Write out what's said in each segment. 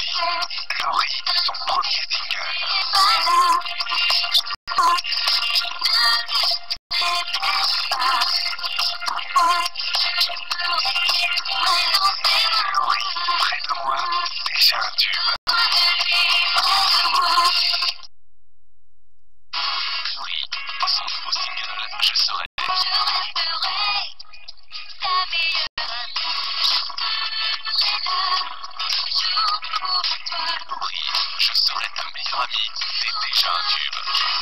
Lorie, son premier single. Lorie, près de moi, déjà un tube. Lorie, pour son nouveau single, Je serai. Lorie, Je serai ta meilleure amie, c'est déjà un tube.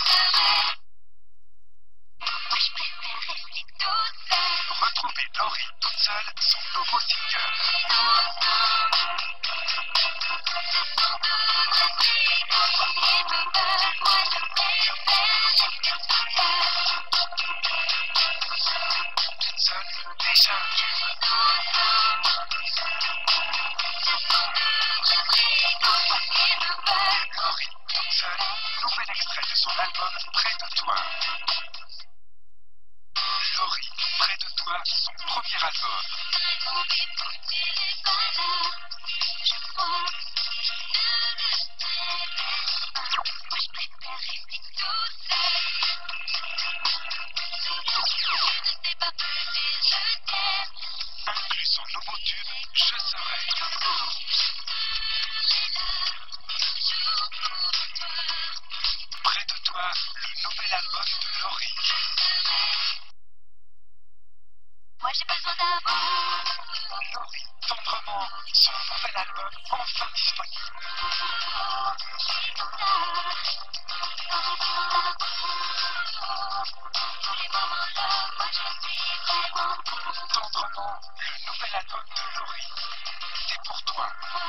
Retrouvez Lorie toute seule, son nouveau single. Toute seule, déjà un tube. Lorie toute seule, nouvel extrait de son album Près de toi. Lorie, Près de toi, son premier album. Inclut son nouveau tube, Je serai. Près de toi, le nouvel album de Lorie. Moi j'ai besoin d'amour. Lorie, tendrement, son nouvel album enfin disponible. Tendrement, le nouvel album de Lorie. C'est pour toi.